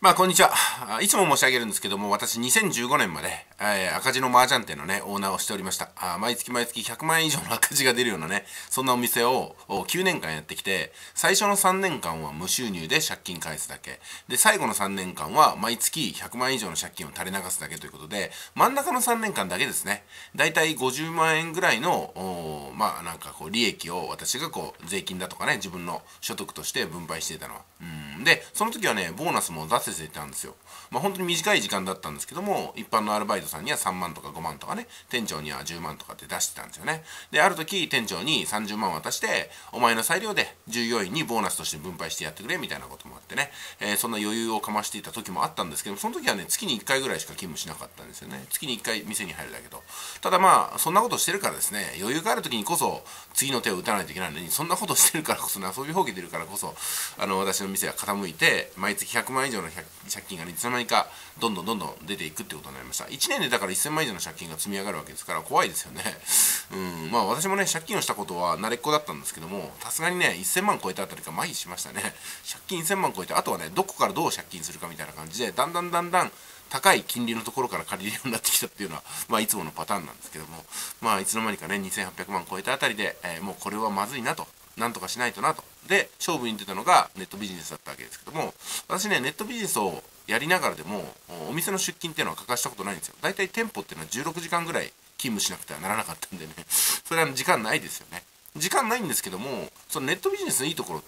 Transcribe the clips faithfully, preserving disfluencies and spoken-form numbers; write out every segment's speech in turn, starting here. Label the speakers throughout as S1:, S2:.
S1: まあ、こんにちは。いつも申し上げるんですけども、私にせんじゅうごねんまで、えー赤字の麻雀店のね、オーナーをしておりました。あ毎月毎月ひゃくまんえん以上の赤字が出るようなね、そんなお店をおきゅうねんかんやってきて、最初のさんねんかんは無収入で借金返すだけ。で、最後のさんねんかんは毎月ひゃくまんえん以上の借金を垂れ流すだけということで、真ん中のさんねんかんだけですね、だいたいごじゅうまんえんぐらいの、おまあなんかこう利益を私がこう税金だとかね、自分の所得として分配していたのは。うんで、その時はね、ボーナスも出せていたんですよ。まあ本当に短い時間だったんですけども、一般のアルバイトさんにはさんまんとかごまんとかね、店長にはじゅうまんとかって出してたんですよね。で、ある時店長にさんじゅうまん渡して、お前の裁量で従業員にボーナスとして分配してやってくれみたいなこともあってね、えーそんな余裕をかましていた時もあったんですけども、その時はね、月にいっかいぐらいしか勤務しなかったんですよね。月にいっかい店に入るだけど。ただまあ、そんなことしてるからですね、余裕がある時にこそ次の手を打たないといけないのに、そんなことしてるからこそね、遊びほうけてるからこそ、あの、私の店は傾いて、毎月ひゃくまん以上の借金がね、いつの間にかどんどんどんどん出ていくってことになりました。いちねんでだからせんまん以上の借金が積み上がるわけですから怖いですよね。うん、まあ私もね、借金をしたことは慣れっこだったんですけども、さすがにね、せんまん超えたあたりから麻痺しましたね。借金せんまん超えて、あとはね、どこからどう借金するかみたいな感じで、だんだんだんだん高い金利のところから借りるようになってきたっていうのは、まあいつものパターンなんですけども、まあいつの間にかね、にせんはっぴゃくまん超えたあたりで、えーもうこれはまずいなと。なんとかしないとなと。で、勝負に出たのがネットビジネスだったわけですけども、私ね、ネットビジネスをやりながらでも、お店の出勤っていうのは欠かしたことないんですよ。大体店舗っていうのはじゅうろくじかんぐらい勤務しなくてはならなかったんでね、それは時間ないですよね。時間ないんですけども、そのネットビジネスのいいところって、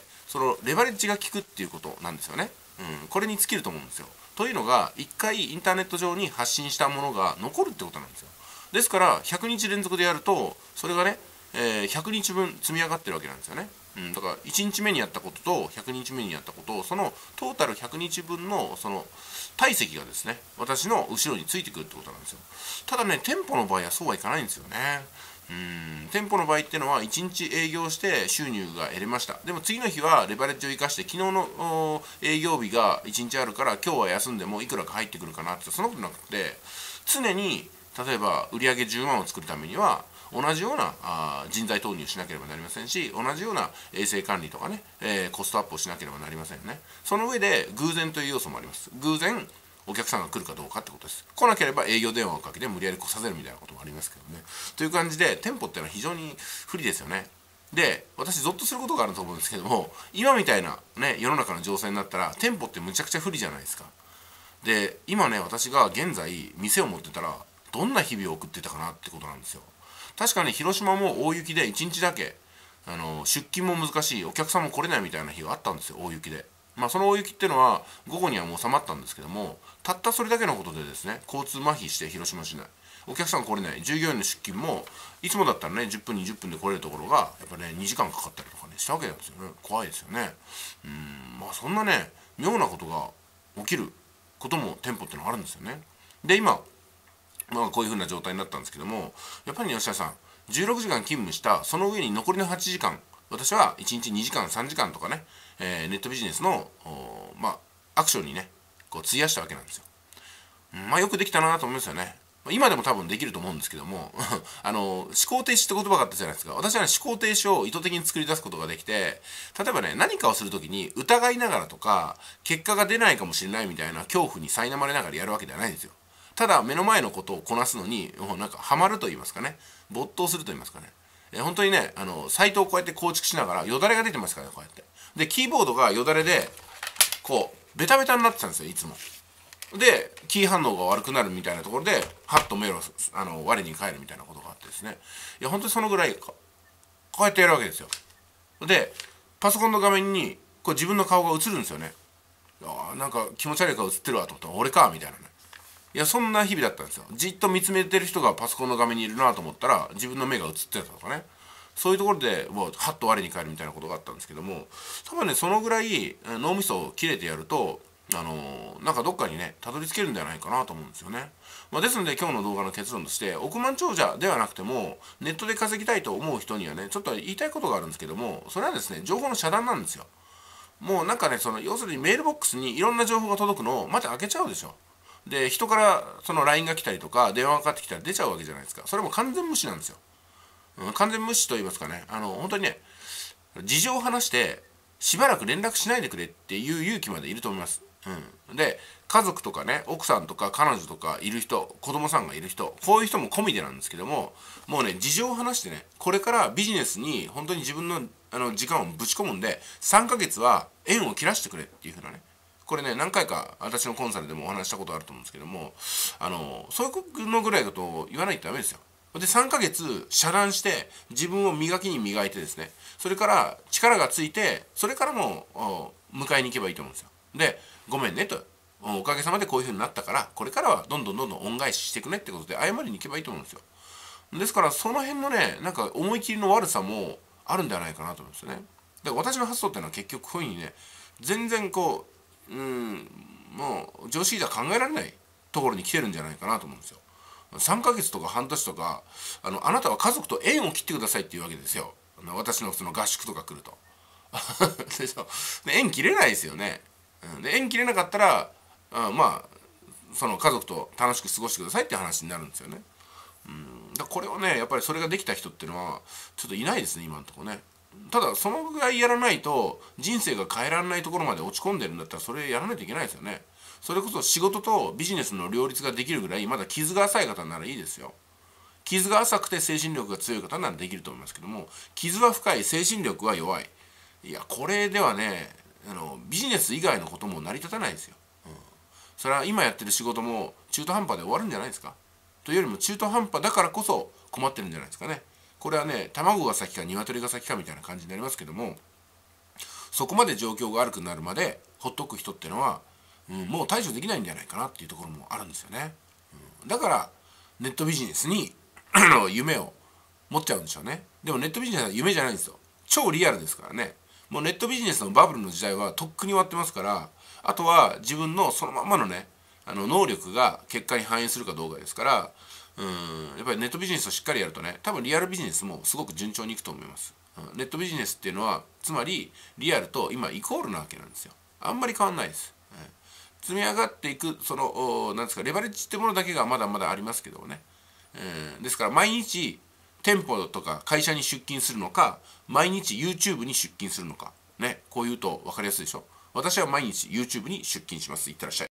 S1: そのレバレッジが効くっていうことなんですよね。うん、これに尽きると思うんですよ。というのが、一回インターネット上に発信したものが残るってことなんですよ。ですから、ひゃくにち連続でやると、それがね、えーひゃくにちぶん積み上がってるわけなんですよね。うん、だからいちにちめにやったこととひゃくにちめにやったことをそのトータルひゃくにちぶんのその体積がですね、私の後ろについてくるってことなんですよ。ただね、店舗の場合はそうはいかないんですよね。うん店舗の場合っていうのはいちにち営業して収入が得れました。でも次の日はレバレッジを生かして、昨日のお営業日がいちにちあるから今日は休んでもいくらか入ってくるかなって、そんなことなくて、常に例えば売上じゅうまんを作るためには同じようなあ人材投入しなければなりませんし、同じような衛生管理とかね、えーコストアップをしなければなりませんよね。その上で偶然という要素もあります。偶然お客さんが来るかどうかってことです。来なければ営業電話をかけて無理やり来させるみたいなこともありますけどね。という感じで店舗っていうのは非常に不利ですよね。で、私ゾッとすることがあると思うんですけども、今みたいなね、世の中の情勢になったら店舗ってむちゃくちゃ不利じゃないですか。で、今ね、私が現在店を持ってたらどんな日々を送ってたかなってことなんですよ。確かに広島も大雪でいちにちだけあの出勤も難しい、お客さんも来れないみたいな日があったんですよ、大雪で。まあその大雪っていうのは午後にはもう収まったんですけども、たったそれだけのことでですね、交通麻痺して広島市内お客さん来れない、従業員の出勤もいつもだったらねじゅっぷんにじゅっぷんで来れるところがやっぱねにじかんかかったりとかねしたわけなんですよね。怖いですよね。うんまあそんなね妙なことが起きることも店舗ってのはあるんですよね。で今まあこういう風な状態になったんですけども、やっぱり吉田さんじゅうろくじかん勤務したその上に残りのはちじかん、私はいちにちにじかんさんじかんとかね、えーネットビジネスのまあアクションにねこう費やしたわけなんですよ。うんまあよくできたなと思いますよね。今でも多分できると思うんですけどもあの思考停止って言葉があったじゃないですか。私はね思考停止を意図的に作り出すことができて、例えばね何かをするときに疑いながらとか結果が出ないかもしれないみたいな恐怖に苛まれながらやるわけではないんですよ。ただ目の前のことをこなすのにもうなんかハマると言いますかね、没頭すると言いますかね、え本当にねあのサイトをこうやって構築しながらよだれが出てますからね、こうやってでキーボードがよだれでこうベタベタになってたんですよ、いつも。でキー反応が悪くなるみたいなところでハッと目をあの我に返るみたいなことがあってですね、いや本当にそのぐらいこうやってやるわけですよ。でパソコンの画面にこう自分の顔が映るんですよね。あなんか気持ち悪い顔映ってるわと思ったら俺かみたいなね。いやそんな日々だったんですよ。じっと見つめてる人がパソコンの画面にいるなと思ったら自分の目が映ってたとかね、そういうところでもうハッと我に返るみたいなことがあったんですけども、多分ねそのぐらい脳みそを切れてやるとあのーなんかどっかにねたどり着けるんじゃないかなと思うんですよね。まあ、ですので今日の動画の結論として、億万長者ではなくてもネットで稼ぎたいと思う人にはねちょっと言いたいことがあるんですけども、それはですね情報の遮断なんですよ。もうなんかねその要するにメールボックスにいろんな情報が届くのをまた開けちゃうでしょ。で人からその ライン が来たりとか電話がかかってきたら出ちゃうわけじゃないですか。それも完全無視なんですよ。うん、完全無視と言いますかね、あの本当にね事情を話してしばらく連絡しないでくれっていう勇気までいると思います。 うん、で家族とかね、奥さんとか彼女とかいる人、子供さんがいる人、こういう人も込みでなんですけども、もうね事情を話してね、これからビジネスに本当に自分のあの時間をぶち込むんでさんかげつは縁を切らしてくれっていう風なね、これね何回か私のコンサルでもお話したことあると思うんですけども、あのそういうのぐらいだと言わないとダメですよ。でさんかげつ遮断して自分を磨きに磨いてですね、それから力がついて、それからも迎えに行けばいいと思うんですよ。でごめんねと、おかげさまでこういう風になったからこれからはどんどんどんどん恩返ししていくねってことで謝りに行けばいいと思うんですよ。ですからその辺のねなんか思い切りの悪さもあるんではないかなと思うんですよね。だから私の発想っていうのは結局こういうふうにね、全然こううんもう常識じゃ考えられないところに来てるんじゃないかなと思うんですよ。さんかげつとか半年とか、あのあなたは家族と縁を切ってくださいっていうわけですよ。私のその合宿とか来るとでしょ。で縁切れないですよね。で縁切れなかったらあまあその家族と楽しく過ごしてくださいっていう話になるんですよね。うんだこれをねやっぱりそれができた人っていうのはちょっといないですね今のところね。ただそのぐらいやらないと人生が変えられないところまで落ち込んでるんだったらそれやらないといけないですよね。それこそ仕事とビジネスの両立ができるぐらいまだ傷が浅い方ならいいですよ。傷が浅くて精神力が強い方ならできると思いますけども、傷は深い精神力は弱い、いやこれではねあのビジネス以外のことも成り立たないですよ。うん、それは今やってる仕事も中途半端で終わるんじゃないですか。というよりも中途半端だからこそ困ってるんじゃないですかね。これはね卵が先か鶏が先かみたいな感じになりますけども、そこまで状況が悪くなるまでほっとく人っていうのは、うん、もう対処できないんじゃないかなっていうところもあるんですよね。うん、だからネットビジネスに夢を持っちゃうんでしょうね。でもネットビジネスは夢じゃないんですよ。超リアルですからね。もうネットビジネスのバブルの時代はとっくに終わってますから、あとは自分のそのままのねあの能力が結果に反映するかどうかですから、うんやっぱりネットビジネスをしっかりやるとね、多分リアルビジネスもすごく順調にいくと思います。うん、ネットビジネスっていうのはつまりリアルと今イコールなわけなんですよ。あんまり変わんないです。うん、積み上がっていくそのなんですかレバレッジってものだけがまだまだありますけどもね。うん、ですから毎日店舗とか会社に出勤するのか、毎日 YouTube に出勤するのかね、こう言うと分かりやすいでしょ。私は毎日 YouTube に出勤します。いってらっしゃい。